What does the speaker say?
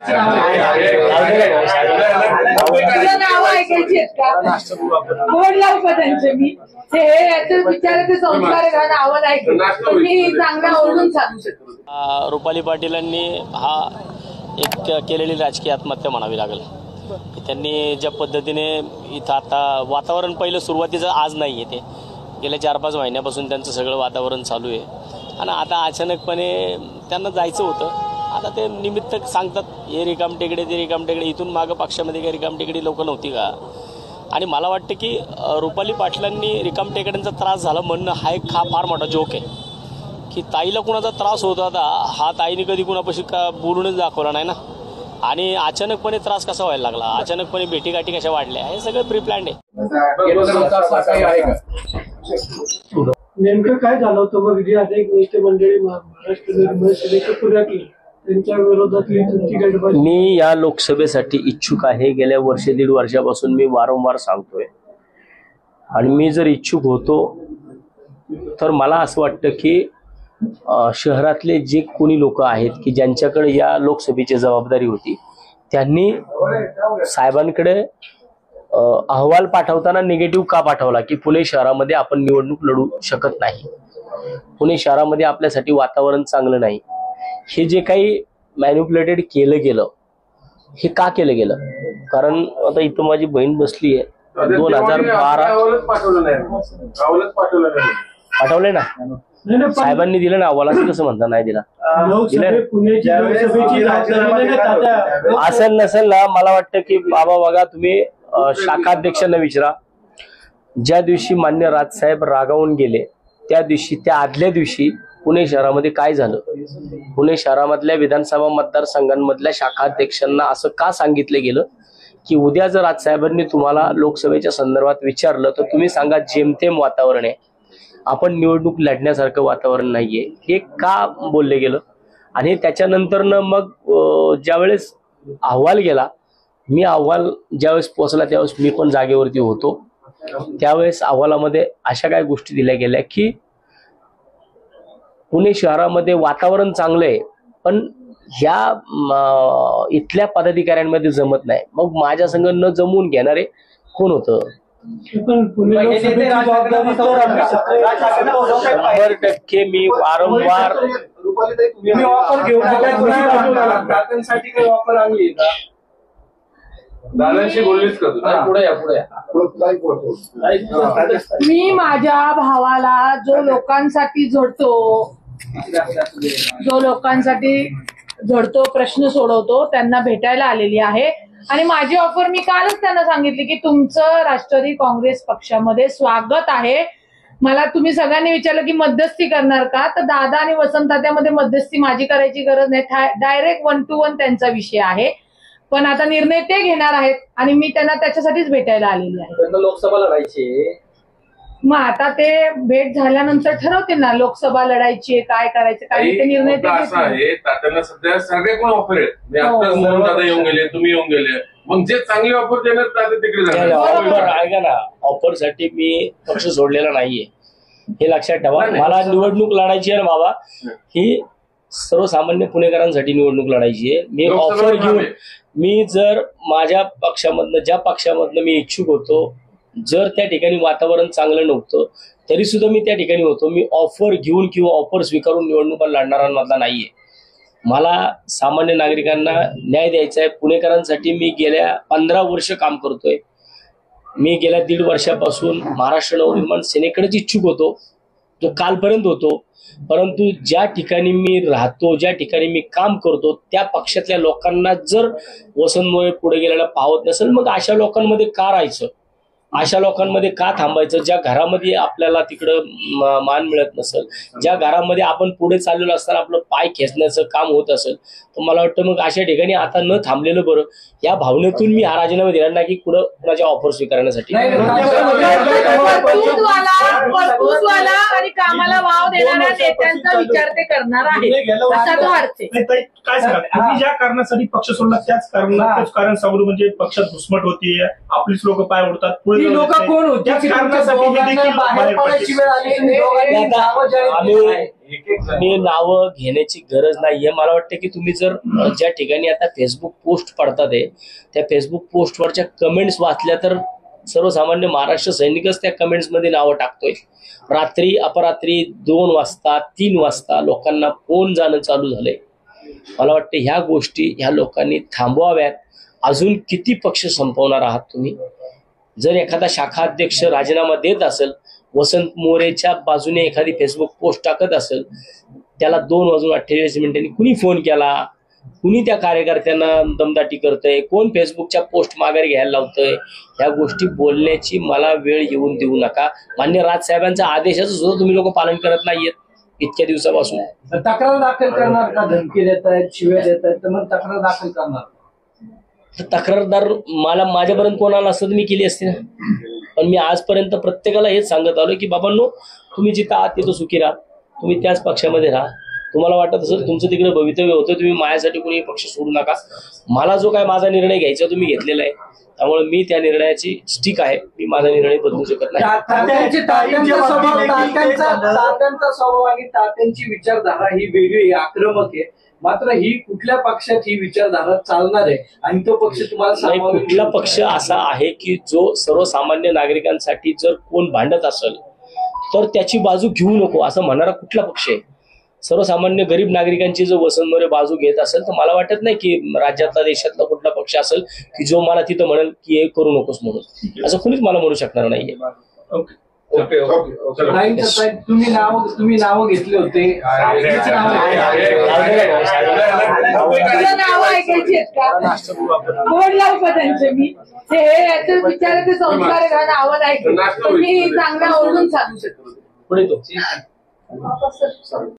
नाव ऐकायची आहेत का? बोर्ड लावू का त्यांचे? मी हे याचे विचाराचे संस्कार नावं नाही, मी चांगला ओळखून सांगू शकतो. रुपाली पाटीलांनी हा एक केलेली राजकीय आत्महत्या म्हणावी लागेल. त्यांनी ज्या पद्धतीने इथं आता वातावरण पहिलं सुरुवातीचं आज नाही आहे, ते गेल्या 4-5 महिन्यापासून त्यांचं सगळं वातावरण चालू आहे आणि आता अचानकपणे त्यांना जायचं होतं. आता ते निमित्त सांगतात हे रिकाम टेकडे ते रिकाम टेकडे. इथून मागं पक्षामध्ये काही रिकाम टेकडी लोक नव्हती का? आणि मला वाटतं की रुपाली पाटलांनी रिकाम टेकड्यांचा त्रास झाला म्हणणं हा एक फार मोठा जोक आहे की ताईला कुणाचा त्रास होता आता हा ताईने कधी कुणापाशी का बोलूनच दाखवला नाही ना. आणि अचानकपणे त्रास कसा व्हायला लागला, अचानकपणे भेटीगाठी कशा वाढल्या, हे सगळं प्रीप्लॅन्ड आहे. नेमकं काय झालं होतं मग जे अनेक नेते मंडळी महाराष्ट्र निर्माण सेनेच्या पुण्यातली त्यांच्या विरोधातली तुमची गडबड? मी या लोकसभेसाठी इच्छुक आहे. गेल्या 1.5 वर्षापासून मी वारंवार सांगतोय. आणि मी जर इच्छुक होतो तर मला असं वाटतं की शहरातले जे कोणी लोक आहेत की ज्यांच्याकडे या लोकसभेची जबाबदारी होती त्यांनी साहेबांकडे अहवाल पाठवताना निगेटिव्ह का पाठवला की पुणे शहरामध्ये आपण निवडणूक लढू शकत नाही, पुणे शहरामध्ये आपल्यासाठी वातावरण चांगलं नाही. हे जे काही मॅन्युप्युलेटेड केलं गेलं हे का केलं गेलं? कारण आता इथं माझी बहीण बसली आहे. 2012 पाठवले ना साहेबांनी दिलं ना अहवाल, असं कसं म्हणता नाही दिला? असेल नसेल ना, मला वाटतं की बाबा बघा तुम्ही शाखाध्यक्षांना विचारा. ज्या दिवशी मान्य राजसाहेब रागावून गेले त्या दिवशी, त्या आदल्या दिवशी पुणे शहरामध्ये काय झालं? पुणे शहरामधल्या विधानसभा मतदारसंघांमधल्या शाखाध्यक्षांना असं का सांगितलं गेलं की उद्या जर राजसाहेबांनी तुम्हाला लोकसभेच्या संदर्भात विचारलं तर तुम्ही सांगा जेमतेम वातावरण आहे, आपण निवडणूक लढण्यासारखं वातावरण नाहीये. हे का बोलले गेलं? आणि त्याच्यानंतर मग ज्यावेळेस अहवाल गेला, मी अहवाल ज्यावेळेस पोहोचला त्यावेळेस मी पण जागेवरती होतो. त्यावेळेस अहवालामध्ये अशा काही गोष्टी दिल्या गेल्या की पुणे शहरामध्ये वातावरण चांगलं आहे पण ह्या इथल्या पदाधिकाऱ्यांमध्ये जमत नाही. मग माझ्या संग न जमवून घेणारे कोण होतं? 100% मी वारंवार मी माझ्या भावाला जो लोकांसाठी झडतो प्रश्न सोडवतो त्यांना भेटायला आलेली आहे. आणि माझी ऑफर मी कालच त्यांना सांगितली की तुमचं राष्ट्रवादी काँग्रेस पक्षामध्ये स्वागत आहे. मला तुम्ही सगळ्यांनी विचारलं की मध्यस्थी करणार का, तर दादा आणि वसंतात्यामध्ये मध्यस्थी माझी करायची गरज नाही. डायरेक्ट 1 to 1 त्यांचा विषय आहे. पण आता निर्णय ते घेणार आहेत आणि मी त्यांना त्याच्यासाठीच भेटायला आलेली आहे. लोकसभा लढायची मग आता ते भेट झाल्यानंतर ठरवतील ना लोकसभा लढायची काय करायचं काय, ते निर्णय त्यांना सध्या सगळे कोण ऑफर आहेत. आता येऊन गेले, तुम्ही येऊन गेले, मग जे चांगले ऑफर देणार तात्या तिकडे जाणार. ऐका ना, ऑफर साठी मी पक्ष सोडलेला नाहीये हे लक्षात ठेवा. मला निवडणूक लढायची आहे ना बाबा, ही सर्वसामान्य पुणेकरांसाठी निवडणूक लढायची आहे. मी ऑफर घेऊन, मी जर माझ्या पक्षामधनं ज्या पक्षामधनं मी इच्छुक होतो, जर त्या ठिकाणी वातावरण चांगलं नव्हतं तरी सुद्धा मी त्या ठिकाणी होतो. मी ऑफर घेऊन किंवा ऑफर स्वीकारून निवडणुका लढणाऱ्यांमधला नाहीये. मला सामान्य नागरिकांना न्याय द्यायचा आहे. पुणेकरांसाठी मी गेल्या 15 वर्ष काम करतोय. मी गेल्या 1.5 वर्षापासून महाराष्ट्र नवनिर्माण सेनेकडेच इच्छुक होतो, जो कालपर्यंत होतो. परंतु ज्या ठिकाणी मी राहतो, ज्या ठिकाणी मी काम करतो त्या पक्षातल्या लोकांना जर वसंत मोरे पुढे गेलेला पावत नसेल, मग अशा लोकांमध्ये का राहायचं, अशा लोकांमध्ये का थांबायचं? ज्या घरामध्ये आपल्याला तिकडं मान मिळत नसेल, ज्या घरामध्ये आपण पुढे चाललेलो असताना आपलं पाय खेचण्याचं काम होत असेल, तर मला वाटतं मग अशा ठिकाणी आता न थांबलेलं बरं. या भावनेतून मी हा राजीनामा दिला नाही की कुठं कुणाच्या ऑफर स्वीकारण्यासाठी. आणि कामाला वाव देणाऱ्या नेत्यांचा विचार ते करणार आहे. काय सांगा, आम्ही ज्या कारणासाठी पक्ष सोडला त्याच कारण समोर म्हणजे पक्षात घुसमट होती, आपलीच लोक पाय ओढतात, पुढे लोक कोण होते मी नावं घेण्याची गरज नाहीये. मला वाटतं की तुम्ही जर ज्या ठिकाणी आता फेसबुक पोस्ट पडतात आहे त्या फेसबुक पोस्टवरच्या कमेंट्स वाचल्या तर सर्वसामान्य महाराष्ट्र सैनिकच त्या कमेंट्समध्ये नावं टाकतोय. रात्री अपरात्री 2 वाजता 3 वाजता लोकांना फोन जाणं चालू झालंय. मला वाटतं ह्या गोष्टी ह्या लोकांनी थांबवाव्यात. अजून किती पक्ष संपवणार आहात तुम्ही? जर एखादा शाखा अध्यक्ष राजीनामा देत असेल, वसंत मोरेच्या बाजूने एखादी फेसबुक पोस्ट टाकत असेल, त्याला 2:28 कुणी फोन केला, कुणी त्या कार्यकर्त्यांना दमदाटी करतंय, कोण फेसबुकच्या पोस्ट माघारी घ्यायला लावतंय, ह्या गोष्टी बोलण्याची मला वेळ येऊन देऊ नका. मान्य राजसाहेबांच्या आदेशाचं सुद्धा तुम्ही लोक पालन करत नाहीयेत इतक्या दिवसापासून. तक्रार दाखल करणार का? धमकी देत आहेत, शिव्या देत आहेत, तर मग तक्रार दाखल करणार. तक्रारदार माझ्यापर्यंत कोणाला असतं तर मी केली असते ना. पण मी आजपर्यंत प्रत्येकाला हेच सांगत आलो की बाबांनो, तुम्ही जिथं आहात तिथं सुखी राहा, तुम्ही त्याच पक्षामध्ये राहा. तुम्हाला वाटत असेल तुमचं तिकडे भवितव्य होतं, तुम्ही माझ्यासाठी कोणी पक्ष सोडू नका. मला जो काय माझा निर्णय घ्यायचा तुम्ही घेतलेला आहे, त्यामुळे मी त्या निर्णयाची स्टिक आहे. मी माझा निर्णय बदलू शकत नाही. तात्यांचा स्वभाव आणि तात्यांची विचारधारा ही वेगळी आक्रमक आहे. मात्र ही कुठल्या पक्षात ही विचारधारा चालणार आहे आणि तो पक्ष तुम्हाला कुठला पक्ष असा आहे की जो सर्वसामान्य नागरिकांसाठी जर कोण भांडत असेल तर त्याची बाजू घेऊ नको असं म्हणणारा कुठला पक्ष आहे? सर्वसामान्य गरीब नागरिकांची जर वसंत मोरे बाजू घेत असेल तर मला वाटत नाही की राज्यातला देशातला कुठला पक्ष असेल की जो मला तिथं म्हणेल की हे करू नकोस म्हणून. असं कुणीच मला म्हणू शकणार नाहीये. तुम्ही नाव घेतले होते, नाव ऐकायची आहेत का? बोर्ड लावू का त्यांचे? मी हे याचे विचाराचे संस्कार नावं नाही. मी चांगला ओळखून सांगू शकतो. पुढे तो